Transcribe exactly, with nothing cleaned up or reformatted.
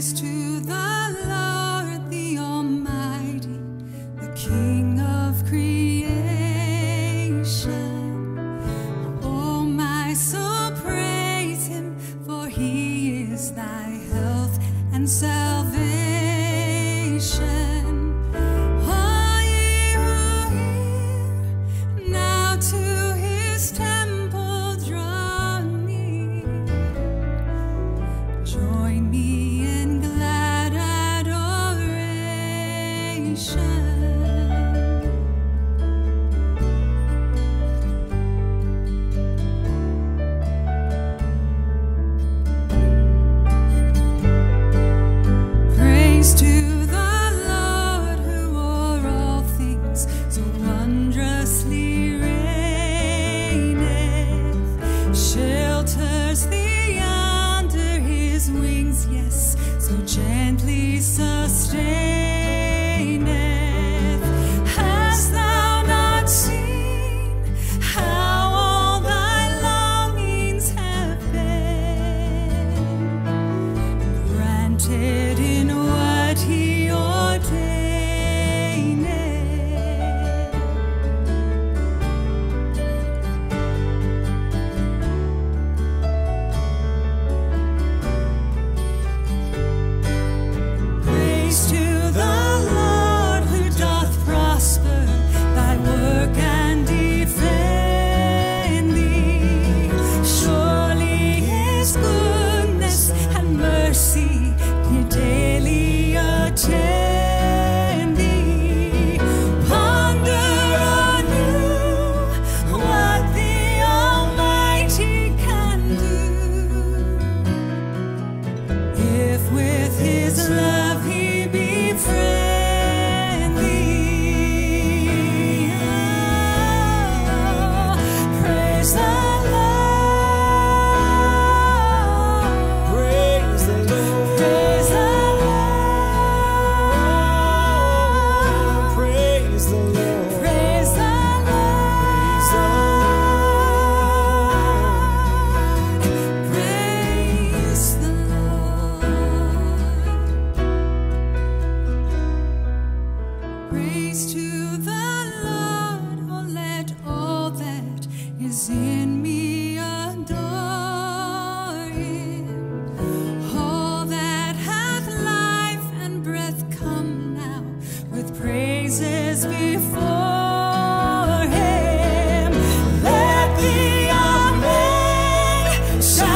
Praise to the Lord, the Almighty, the King of creation. Oh, my soul, praise him, for he is thy health and salvation. All ye who hear, now to his temple draw near. Join me in glad adoration. Praise to the Lord, who o'er all things so wondrously reigneth, shelters thee under his wings, yes, so gently sustaineth. Hast thou not seen how all thy longings have been granted in what he ordaineth? Praise to the Lord, who doth prosper thy work and defend thee. Surely his goodness and mercy he daily attend thee. Ponder anew what the Almighty can do, if with his love he befriend thee. Oh, praise the Lord. Praise the Lord. Praise the Lord. Praise the Lord. Praise the Lord. Praise the Lord. Praise to the Lord. Oh, let all that is in me adore him. All that hath life and breath, come now with praises before him. Let the young men shout.